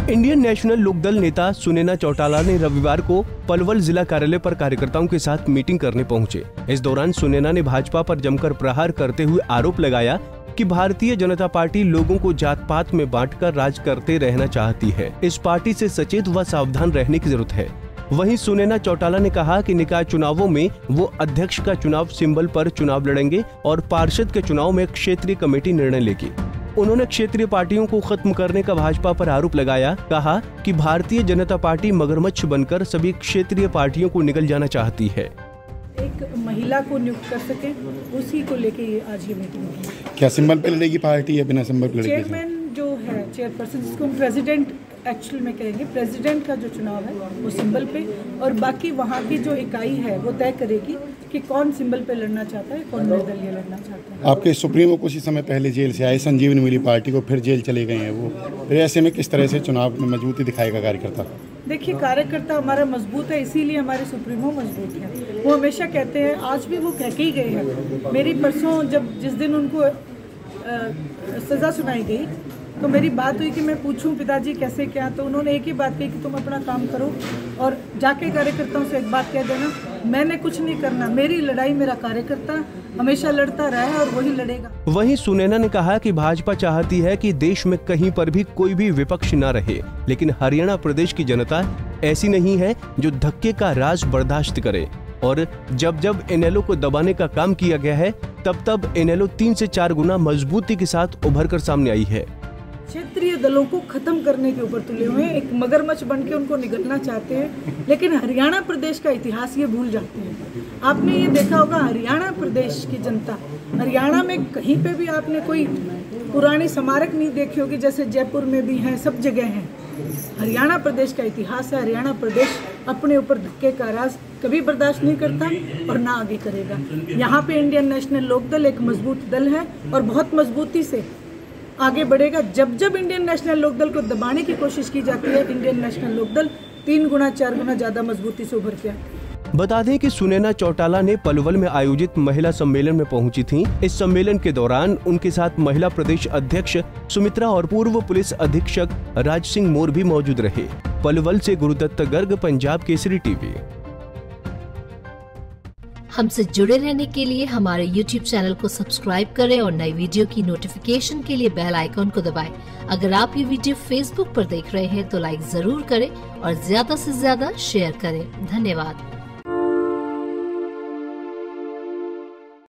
Indian National Lokdal नेता सुनैना चौटाला ने रविवार को पलवल जिला कार्यालय पर कार्यकर्ताओं के साथ मीटिंग करने पहुंचे। इस दौरान सुनैना ने भाजपा पर जमकर प्रहार करते हुए आरोप लगाया कि भारतीय जनता पार्टी लोगों को जात पात में बांटकर राज करते रहना चाहती है। इस पार्टी से सचेत व सावधान रहने की जरूरत है। वहीं सुनैना चौटाला ने कहा कि निकाय चुनावों में वो अध्यक्ष का चुनाव सिंबल पर चुनाव लड़ेंगे और पार्षद के चुनाव में क्षेत्रीय कमेटी निर्णय लेगी। उन्होंने क्षेत्रीय पार्टियों को खत्म करने का भाजपा पर आरोप लगाया। कहा कि भारतीय जनता पार्टी मगरमच्छ बनकर सभी क्षेत्रीय पार्टियों को निगल जाना चाहती है। एक महिला को नियुक्त कर सके, उसी को लेके आज ये मीटिंग की। क्या सिंबल पे लड़ेगी पार्टी या बिना सिंबल पे लड़ेगी? चेयरमैन जो है, चेयरपर्सन जिसको हम प्रेसिडेंट एक्चुअल में कहेंगे, प्रेसिडेंट का जो चुनाव है वो सिंबल पे, और बाकी वहाँ की जो इकाई है वो तय करेगी कि कौन सिंबल पे लड़ना चाहता है, कौन निर्दलीय लड़ना चाहता है। आपके सुप्रीमो कुछ ही समय पहले जेल से आए, संजीवनी मिली पार्टी को, फिर जेल चले गए हैं वो, फिर ऐसे में किस तरह से चुनाव में मजबूती दिखाएगा कार्यकर्ता? देखिए, कार्यकर्ता हमारा मजबूत है, इसीलिए हमारे सुप्रीमो मजबूत है। वो हमेशा कहते हैं, आज भी वो कह के ही गए हैं। मेरी परसों जिस दिन उनको सज़ा सुनाई गई तो मेरी बात हुई कि मैं पूछूं पिताजी कैसे क्या, तो उन्होंने एक ही बात कही कि तुम अपना काम करो और जाके कार्यकर्ताओं से एक बात कह देना, मैंने कुछ नहीं करना, मेरी लड़ाई मेरा कार्यकर्ता हमेशा लड़ता रहा है और वही लड़ेगा। वहीं सुनैना ने कहा कि भाजपा चाहती है कि देश में कहीं पर भी कोई भी विपक्ष न रहे, लेकिन हरियाणा प्रदेश की जनता ऐसी नहीं है जो धक्के का राज बर्दाश्त करे, और जब जब इनेलो को दबाने का काम किया गया है तब इनेलो 3 से 4 गुना मजबूती के साथ उभर कर सामने आई है। क्षेत्रीय दलों को खत्म करने के ऊपर तुले हुए हैं, एक मगरमच्छ बन के उनको निगलना चाहते हैं, लेकिन हरियाणा प्रदेश का इतिहास ये भूल जाते हैं। आपने ये देखा होगा, हरियाणा प्रदेश की जनता, हरियाणा में कहीं पे भी आपने कोई पुरानी स्मारक नहीं देखी होगी, जैसे जयपुर में भी हैं, सब जगह हैं। हरियाणा प्रदेश का इतिहास है। हरियाणा प्रदेश अपने ऊपर धक्के का राज कभी बर्दाश्त नहीं करता और ना आगे करेगा। यहाँ पे इंडियन नेशनल लोकदल एक मजबूत दल है और बहुत मजबूती से आगे बढ़ेगा। जब जब इंडियन नेशनल लोकदल को दबाने की कोशिश की जाती है, इंडियन नेशनल लोकदल 3 गुना 4 गुना ज्यादा मजबूती से उभर के आती है। बता दें कि सुनैना चौटाला ने पलवल में आयोजित महिला सम्मेलन में पहुंची थीं। इस सम्मेलन के दौरान उनके साथ महिला प्रदेश अध्यक्ष सुमित्रा और पूर्व पुलिस अधीक्षक राज सिंह मोर भी मौजूद रहे। पलवल से गुरुदत्त गर्ग, पंजाब केसरी टीवी। हमसे जुड़े रहने के लिए हमारे YouTube चैनल को सब्सक्राइब करें और नई वीडियो की नोटिफिकेशन के लिए बेल आइकॉन को दबाएं। अगर आप ये वीडियो Facebook पर देख रहे हैं तो लाइक जरूर करें और ज्यादा से ज्यादा शेयर करें। धन्यवाद।